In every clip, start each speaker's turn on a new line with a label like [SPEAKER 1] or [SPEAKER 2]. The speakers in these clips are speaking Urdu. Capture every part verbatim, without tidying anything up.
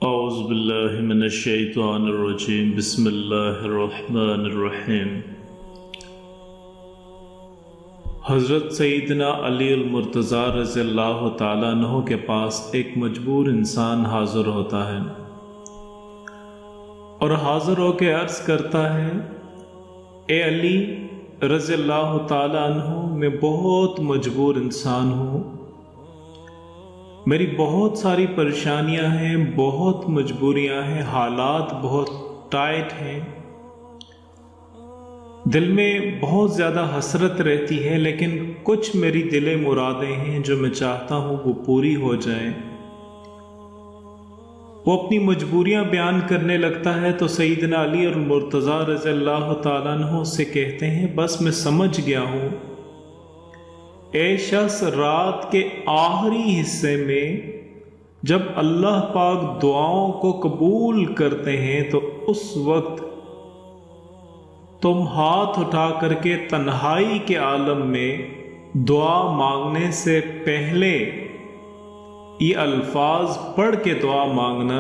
[SPEAKER 1] اعوذ باللہ من الشیطان الرجیم بسم اللہ الرحمن الرحیم۔ حضرت سیدنا علی المرتضیٰ رضی اللہ تعالیٰ عنہ کے پاس ایک مجبور انسان حاضر ہوتا ہے اور حاضر ہو کے عرض کرتا ہے، اے علی رضی اللہ تعالیٰ عنہ، میں بہت مجبور انسان ہوں، میری بہت ساری پریشانیاں ہیں، بہت مجبوریاں ہیں، حالات بہت ٹائٹ ہیں، دل میں بہت زیادہ حسرت رہتی ہے، لیکن کچھ میری دل مرادیں ہیں جو میں چاہتا ہوں وہ پوری ہو جائیں۔ وہ اپنی مجبوریاں بیان کرنے لگتا ہے تو سیدنا علی اور مرتضیٰ رضی اللہ تعالیٰ عنہ سے کہتے ہیں، بس میں سمجھ گیا ہوں، اے شخص رات کے آخری حصے میں جب اللہ پاک دعاؤں کو قبول کرتے ہیں تو اس وقت تم ہاتھ اٹھا کر کے تنہائی کے عالم میں دعا مانگنے سے پہلے یہ الفاظ پڑھ کے دعا مانگنا،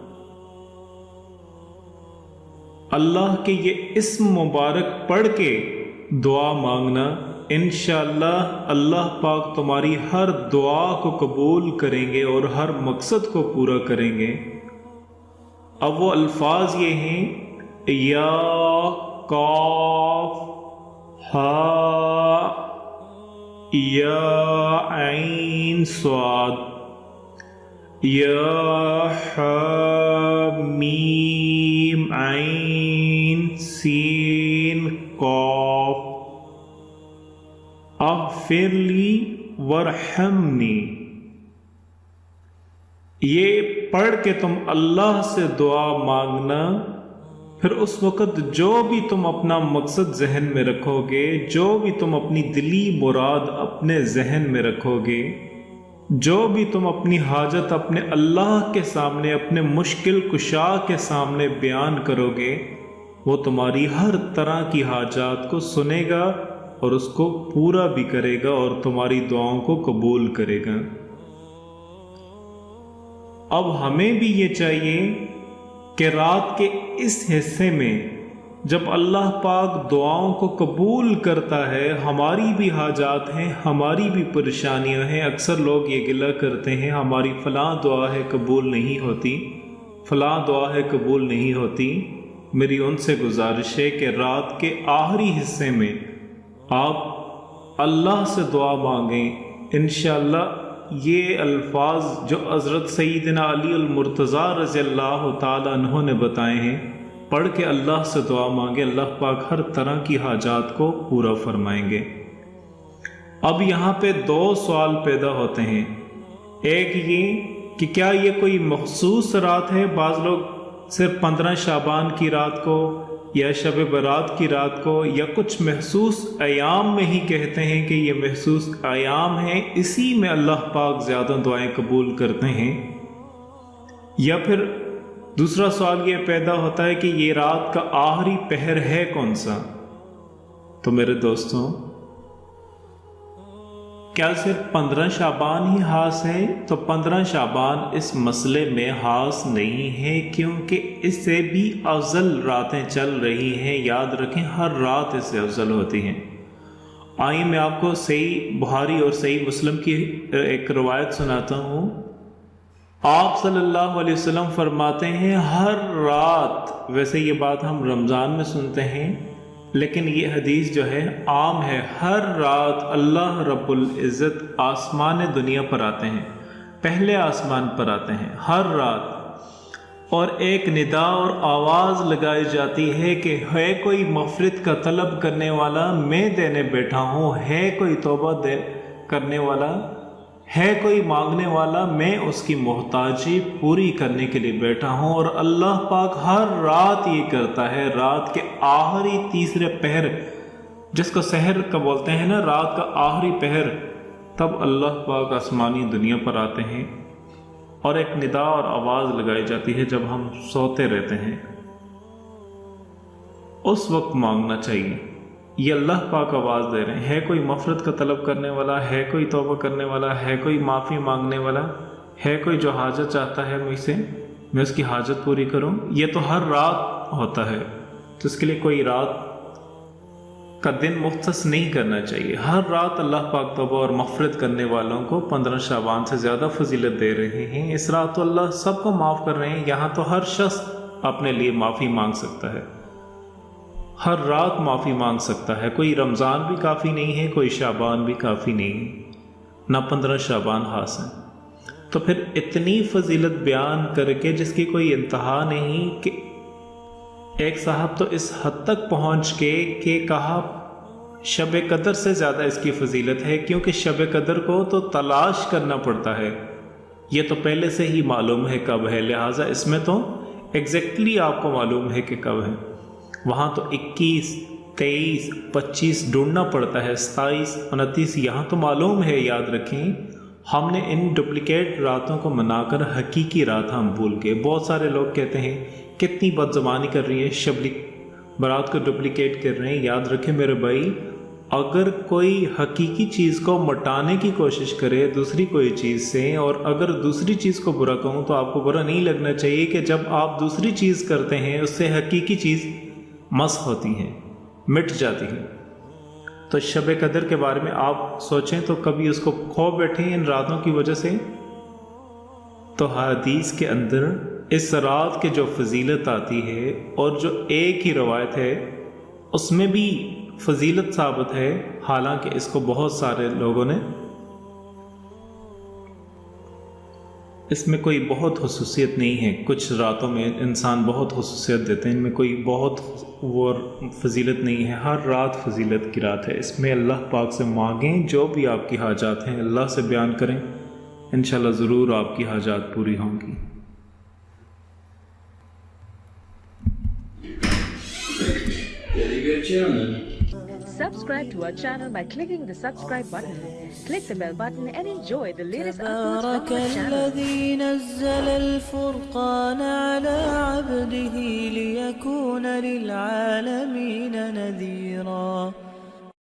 [SPEAKER 1] اللہ کے یہ اسم مبارک پڑھ کے دعا مانگنا، انشاءاللہ اللہ پاک تمہاری ہر دعا کو قبول کریں گے اور ہر مقصد کو پورا کریں گے۔ اب وہ الفاظ یہ ہیں، یا قاف ہا یا عین صاد یا ح میم عین سین قاف اغفر لی ورحمنی۔ یہ پڑھ کے تم اللہ سے دعا مانگنا، پھر اس وقت جو بھی تم اپنا مقصد ذہن میں رکھو گے، جو بھی تم اپنی دلی مراد اپنے ذہن میں رکھو گے، جو بھی تم اپنی حاجت اپنے اللہ کے سامنے، اپنے مشکل کشا کے سامنے بیان کرو گے، وہ تمہاری ہر طرح کی حاجات کو سنے گا اور اس کو پورا بھی کرے گا اور تمہاری دعاؤں کو قبول کرے گا۔ اب ہمیں بھی یہ چاہیے کہ رات کے اس حصے میں جب اللہ پاک دعاؤں کو قبول کرتا ہے، ہماری بھی حاجات ہیں، ہماری بھی پریشانیاں ہیں، اکثر لوگ یہ گلہ کرتے ہیں ہماری فلاں دعا ہے قبول نہیں ہوتی، فلاں دعا ہے قبول نہیں ہوتی۔ میری ان سے گزارش ہے کہ رات کے آخری حصے میں آپ اللہ سے دعا مانگیں، انشاءاللہ یہ الفاظ جو حضرت سیدنا علی المرتضیٰ رضی اللہ تعالیٰ عنہ نے بتائے ہیں، پڑھ کے اللہ سے دعا مانگے، اللہ پاک ہر طرح کی حاجات کو پورا فرمائیں گے۔ اب یہاں پہ دو سوال پیدا ہوتے ہیں، ایک یہ کہ کیا یہ کوئی مخصوص رات ہے؟ بعض لوگ صرف پندرہ شعبان کی رات کو یا شب برات کی رات کو یا کچھ محسوس ایام میں ہی کہتے ہیں کہ یہ محسوس ایام ہیں، اسی میں اللہ پاک زیادہ دعائیں قبول کرتے ہیں، یا پھر دوسرا سوال یہ پیدا ہوتا ہے کہ یہ رات کا آخری پہر ہے کون سا؟ تو میرے دوستوں، کیا صرف پندرہ شعبان ہی خاص ہے؟ تو پندرہ شعبان اس مسئلے میں خاص نہیں ہے، کیونکہ اس سے بھی افضل راتیں چل رہی ہیں، یاد رکھیں ہر رات اس سے افضل ہوتی ہیں۔ آئیے میں آپ کو صحیح بخاری اور صحیح مسلم کی ایک روایت سناتا ہوں۔ آپ صلی اللہ علیہ وسلم فرماتے ہیں، ہر رات، ویسے یہ بات ہم رمضان میں سنتے ہیں لیکن یہ حدیث جو ہے عام ہے، ہر رات اللہ رب العزت آسمان دنیا پر آتے ہیں، پہلے آسمان پر آتے ہیں ہر رات، اور ایک ندا اور آواز لگائی جاتی ہے کہ ہے کوئی مغفرت کا طلب کرنے والا، میں دینے بیٹھا ہوں، ہے کوئی توبہ دے کرنے والا، ہے کوئی مانگنے والا، میں اس کی محتاجی پوری کرنے کے لیے بیٹھا ہوں۔ اور اللہ پاک ہر رات یہ کرتا ہے، رات کے آخری تیسرے پہر، جس کو سحر کا بولتے ہیں نا، رات کا آخری پہر، تب اللہ پاک آسمانی دنیا پر آتے ہیں اور ایک ندا اور آواز لگائی جاتی ہے جب ہم سوتے رہتے ہیں، اس وقت مانگنا چاہیے۔ یہ اللہ پاک آواز دے رہے ہیں، ہے کوئی مغفرت کا طلب کرنے والا، ہے کوئی توبہ کرنے والا، ہے کوئی معافی مانگنے والا، ہے کوئی جو حاجت چاہتا ہے مجھ سے، میں اس کی حاجت پوری کروں. یہ تو ہر رات ہوتا ہے، تو اس کے لیے کوئی رات کا دن مختص نہیں کرنا چاہیے. ہر رات اللہ پاک توبہ اور مغفرت کرنے والوں کو پندرہ شعبان سے زیادہ فضیلت دے رہے ہیں. اس رات تو اللہ سب کو معاف کر رہے ہیں. یہاں تو ہر شخص اپنے لیے معافی مانگ سکتا ہے، ہر رات معافی مانگ سکتا ہے. کوئی رمضان بھی کافی نہیں ہے، کوئی شعبان بھی کافی نہیں ہے، نہ پندرہ شعبان خاص ہیں. تو پھر اتنی فضیلت بیان کر کے جس کی کوئی انتہا نہیں، کہ ایک صاحب تو اس حد تک پہنچ کے کہ کہا شب قدر سے زیادہ اس کی فضیلت ہے، کیونکہ شب قدر کو تو تلاش کرنا پڑتا ہے. یہ تو پہلے سے ہی معلوم ہے کب ہے، لہٰذا اس میں تو ایگزیکٹلی آپ کو معلوم ہے کہ کب ہے. وہاں تو اکیس تیئیس پچیس ڈھونڈنا پڑتا ہے، ستائیس انتیس یہاں تو معلوم ہے. یاد رکھیں ہم نے ان ڈپلیکیٹ راتوں کو منا کر حقیقی رات ہم بھول گئے. بہت سارے لوگ کہتے ہیں کتنی بد زبانی کر رہی ہے، شب برات کو ڈپلیکیٹ کر رہے ہیں. یاد رکھیں میرے بھائی، اگر کوئی حقیقی چیز کو مٹانے کی کوشش کرے دوسری کوئی چیز سے، اور اگر دوسری چیز کو برا کہوں تو آپ کو برا نہیں لگنا چاہیے کہ جب آپ دوسری چیز کرتے ہیں اس سے حقیقی چیز مسخ ہوتی ہیں، مٹ جاتی ہیں. تو شب قدر کے بارے میں آپ سوچیں تو کبھی اس کو کھو بیٹھیں ان راتوں کی وجہ سے. تو حدیث کے اندر اس رات کے جو فضیلت آتی ہے، اور جو ایک ہی روایت ہے اس میں بھی فضیلت ثابت ہے، حالانکہ اس کو بہت سارے لوگوں نے، اس میں کوئی بہت خصوصیت نہیں ہے. کچھ راتوں میں انسان بہت خصوصیت دیتے ہیں، ان میں کوئی بہت وہ فضیلت نہیں ہے. ہر رات فضیلت کی رات ہے. اس میں اللہ پاک سے مانگیں، جو بھی آپ کی حاجات ہیں اللہ سے بیان کریں، انشاءاللہ ضرور آپ کی حاجات پوری ہوں گی.
[SPEAKER 2] Subscribe to our channel by clicking the subscribe button. Click the bell button and enjoy the latest uploads from our channel.
[SPEAKER 3] تبارك الذي نزل الفرقان على عبده